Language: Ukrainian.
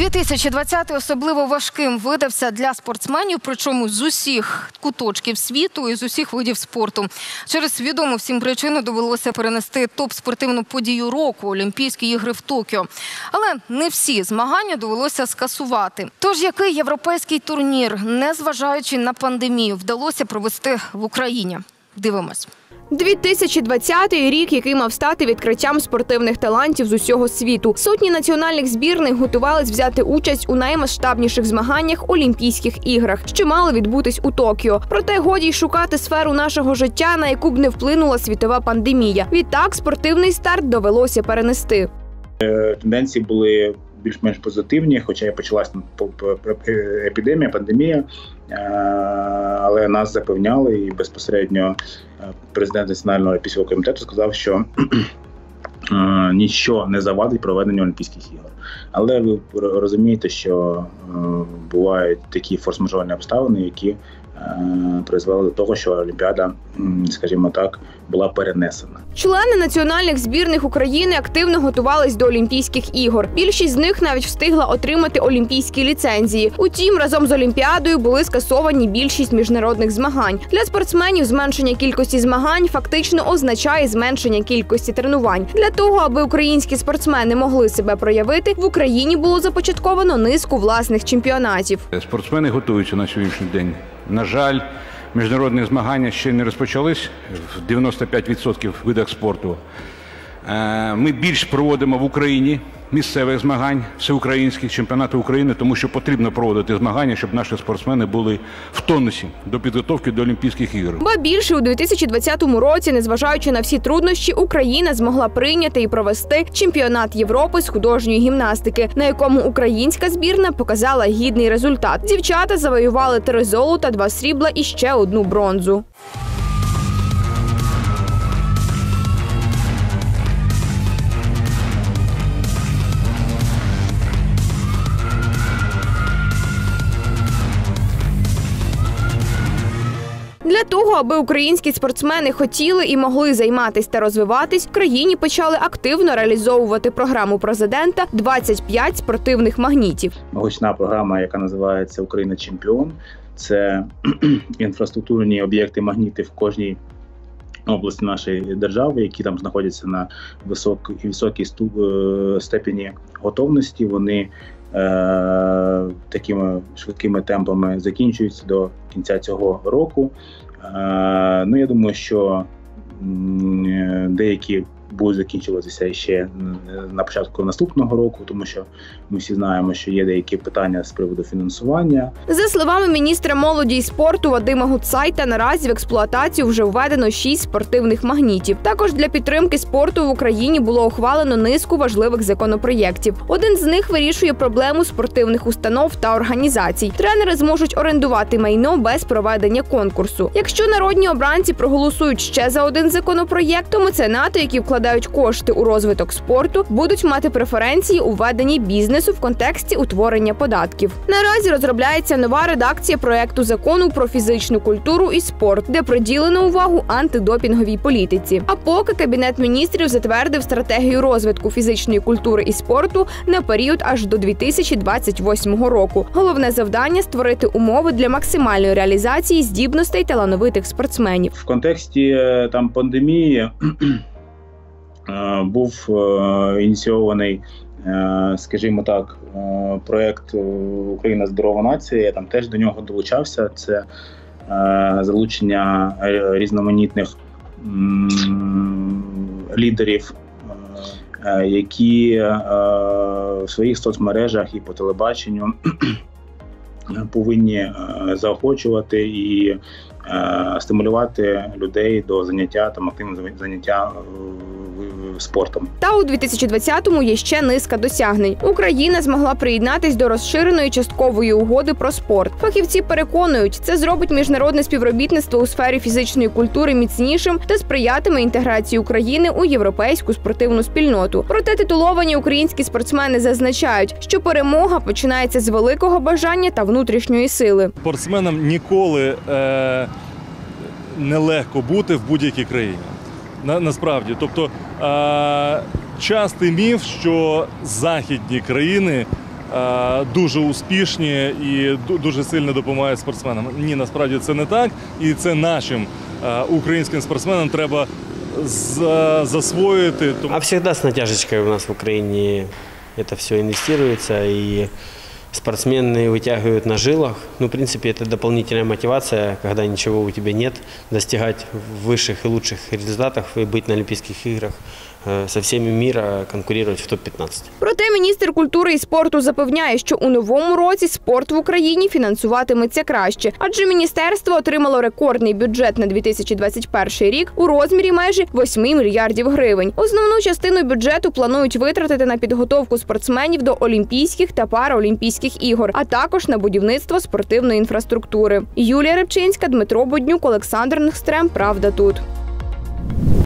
2020-й особливо важким видався для спортсменів, причому з усіх куточків світу і з усіх видів спорту. Через відому всім причину довелося перенести топ-спортивну подію року – Олімпійські ігри в Токіо. Але не всі змагання довелося скасувати. Тож який європейський турнір, незважаючи на пандемію, вдалося провести в Україні? Дивимось. 2020 рік, який мав стати відкриттям спортивних талантів з усього світу. Сотні національних збірних готувались взяти участь у наймасштабніших змаганнях Олімпійських іграх, що мали відбутись у Токіо. Проте годі й шукати сферу нашого життя, на яку б не вплинула світова пандемія. Відтак спортивний старт довелося перенести. Тенденції були більш-менш позитивні, хоча і почалася епідемія, пандемія, але нас запевняли, і безпосередньо президент Національного олімпійського комітету сказав, що нічого не завадить проведенню Олімпійських ігор. Але ви розумієте, що бувають такі форс-мажорні обставини, які призвели до того, що Олімпіада, скажімо так, була перенесена. Члени національних збірних України активно готувались до Олімпійських ігор. Більшість з них навіть встигла отримати олімпійські ліцензії. Утім, разом з Олімпіадою були скасовані більшість міжнародних змагань. Для спортсменів зменшення кількості змагань фактично означає зменшення кількості тренувань. Для того, аби українські спортсмени могли себе проявити, в Україні було започатковано низку власних чемпіонатів. Спортсмени готуються на сьогоднішній день. На жаль, міжнародні змагання ще не розпочались в 95% видах спорту. Ми більш проводимо в Україні місцевих змагань, всеукраїнських чемпіонатів України, тому що потрібно проводити змагання, щоб наші спортсмени були в тонусі до підготовки до Олімпійських ігор. Ба більше, у 2020 році, незважаючи на всі труднощі, Україна змогла прийняти і провести чемпіонат Європи з художньої гімнастики, на якому українська збірна показала гідний результат. Дівчата завоювали 3 золота, 2 срібла і ще 1 бронзу. Для того, аби українські спортсмени хотіли і могли займатися та розвиватись, в країні почали активно реалізовувати програму президента «25 спортивних магнітів». Гучна програма, яка називається «Україна чемпіон». Це інфраструктурні об'єкти магніти в кожній області нашої держави, які там знаходяться на високій степені готовності. Вони такими швидкими темпами закінчуються до кінця цього року. Я думаю, що деякі будуть закінчуватися ще на початку наступного року, тому що ми всі знаємо, що є деякі питання з приводу фінансування. За словами міністра молоді і спорту Вадима Гутцайта, наразі в експлуатацію вже введено 6 спортивних магнітів. Також для підтримки спорту в Україні було ухвалено низку важливих законопроєктів. Один з них вирішує проблему спортивних установ та організацій. Тренери зможуть орендувати майно без проведення конкурсу. Якщо народні обранці проголосують ще за один законопроєкт, то меценати, які вкладають кошти у розвиток спорту, будуть мати преференції у веденні бізнесу в контексті утворення податків. Наразі розробляється нова редакція проекту закону про фізичну культуру і спорт, де приділено увагу антидопінговій політиці. А поки Кабінет міністрів затвердив стратегію розвитку фізичної культури і спорту на період аж до 2028 року. Головне завдання – створити умови для максимальної реалізації здібностей талановитих спортсменів. В контексті пандемії був ініційований, скажімо так, проєкт «Україна – здорова нація». Я там теж до нього долучався. Це залучення різноманітних лідерів, які в своїх соцмережах і по телебаченню повинні заохочувати і стимулювати людей до заняття, активного заняття спортом. Та у 2020-му є ще низка досягнень. Україна змогла приєднатись до розширеної часткової угоди про спорт. Фахівці переконують, це зробить міжнародне співробітництво у сфері фізичної культури міцнішим та сприятиме інтеграції України у європейську спортивну спільноту. Проте титуловані українські спортсмени зазначають, що перемога починається з великого бажання та внутрішньої сили. Спортсменам ніколи нелегко бути в будь-якій країні. Насправді. Тобто частий міф, що західні країни дуже успішні і дуже сильно допомагають спортсменам. Ні, насправді це не так. І це нашим українським спортсменам треба засвоїти. А всегда с натяжечкой у нас в Украине это все инвестируется, и спортсмены вытягивают на жилах. Ну, в принципе, это дополнительная мотивация, когда ничего у тебя нет, достигать высших и лучших результатов и быть на Олимпийских играх со всеми мира, конкурировать в топ-15. Проте міністр культури і спорту запевняє, що у новому році спорт в Україні фінансуватиметься краще, адже міністерство отримало рекордний бюджет на 2021 рік у розмірі майже 8 мільярдів гривень. Основну частину бюджету планують витратити на підготовку спортсменів до Олімпійських та Параолімпійських ігор, а також на будівництво спортивної інфраструктури. Юлія Рибчинська, Дмитро Боднюк, Олександр Нгстрем. Правда тут.